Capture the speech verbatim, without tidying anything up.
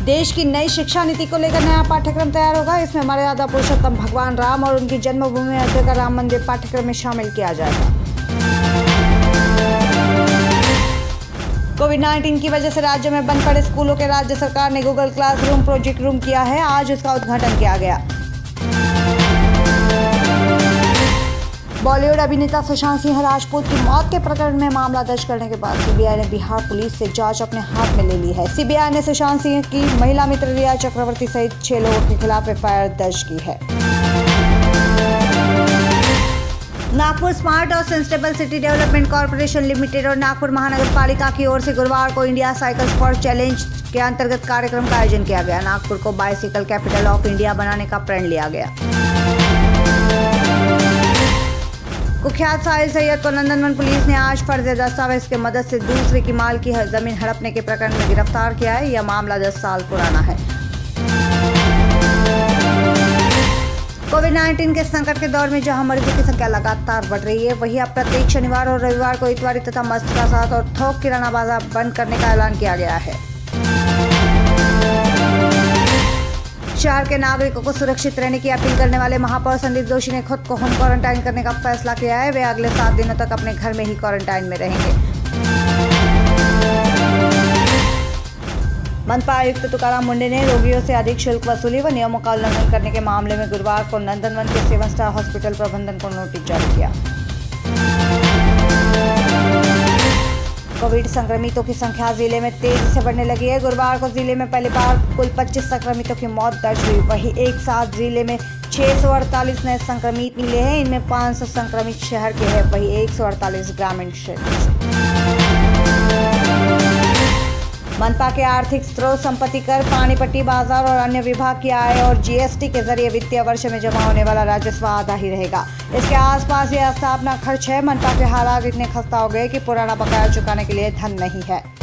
देश की नई शिक्षा नीति को लेकर नया पाठ्यक्रम तैयार होगा। इसमें मर्यादा पुरुषोत्तम भगवान राम और उनकी जन्मभूमि अयोध्या का राम मंदिर पाठ्यक्रम में शामिल किया जाएगा। कोविड नाइन्टीन की वजह से राज्य में बंद पड़े स्कूलों के राज्य सरकार ने गूगल क्लासरूम प्रोजेक्ट रूम किया है। आज इसका उद्घाटन किया गया। बॉलीवुड अभिनेता सुशांत सिंह राजपूत की मौत के प्रकरण में मामला दर्ज करने के बाद सीबीआई ने बिहार पुलिस से जांच अपने हाथ में ले ली है। सीबीआई ने सुशांत सिंह की महिला मित्र रिया चक्रवर्ती सहित छह लोगों के खिलाफ एफ आई आर दर्ज की है। नागपुर स्मार्ट और sustainable city development corporation limited और नागपुर महानगर पालिका की ओर से गुरुवार को इंडिया साइकिल स्पोर्ट चैलेंज के अंतर्गत कार्यक्रम का आयोजन किया गया। नागपुर को बाइसिकल कैपिटल ऑफ इंडिया बनाने का प्रण लिया गया। कुख्यात साहिल सैयद को नंदनवन पुलिस ने आज फर्जी दस्तावेज की मदद से दूसरे की माल की जमीन हड़पने के प्रकरण में गिरफ्तार किया है। यह मामला दस साल पुराना है। कोविड नाइन्टीन के संकट के दौर में जहां मरीजों की संख्या लगातार बढ़ रही है, वहीं अब प्रत्येक शनिवार और रविवार को इतवारी तथा मस्त का साथ और थोक किराना बाजार बंद करने का ऐलान किया गया है। शहर के नागरिकों को सुरक्षित रहने की अपील करने वाले महापौर संदीप जोशी ने खुद को होम क्वारंटाइन करने का फैसला किया है। वे अगले सात दिनों तक अपने घर में ही क्वारंटाइन में रहेंगे। मनपा आयुक्त तुकाराम मुंडे ने रोगियों से अधिक शुल्क वसूली व नियमों का उल्लंघन करने के मामले में गुरुवार को नंदनवन के सेवन स्टार हॉस्पिटल प्रबंधन को नोटिस जारी किया। कोविड संक्रमितों की संख्या जिले में तेजी से बढ़ने लगी है। गुरुवार को जिले में पहली बार कुल पच्चीस संक्रमितों की मौत दर्ज हुई। वहीं एक साथ जिले में छह सौ अड़तालीस नए संक्रमित मिले हैं। इनमें पाँच सौ संक्रमित शहर के हैं, वहीं एक सौ अड़तालीस ग्रामीण क्षेत्र से। मनपा के आर्थिक स्रोत, संपत्ति कर, पानी पट्टी, बाजार और अन्य विभाग की आय और जीएसटी के जरिए वित्तीय वर्ष में जमा होने वाला राजस्व आधा ही रहेगा। इसके आसपास यह स्थापना खर्च है। मनपा के हालात इतने खस्ता हो गए कि पुराना बकाया चुकाने के लिए धन नहीं है।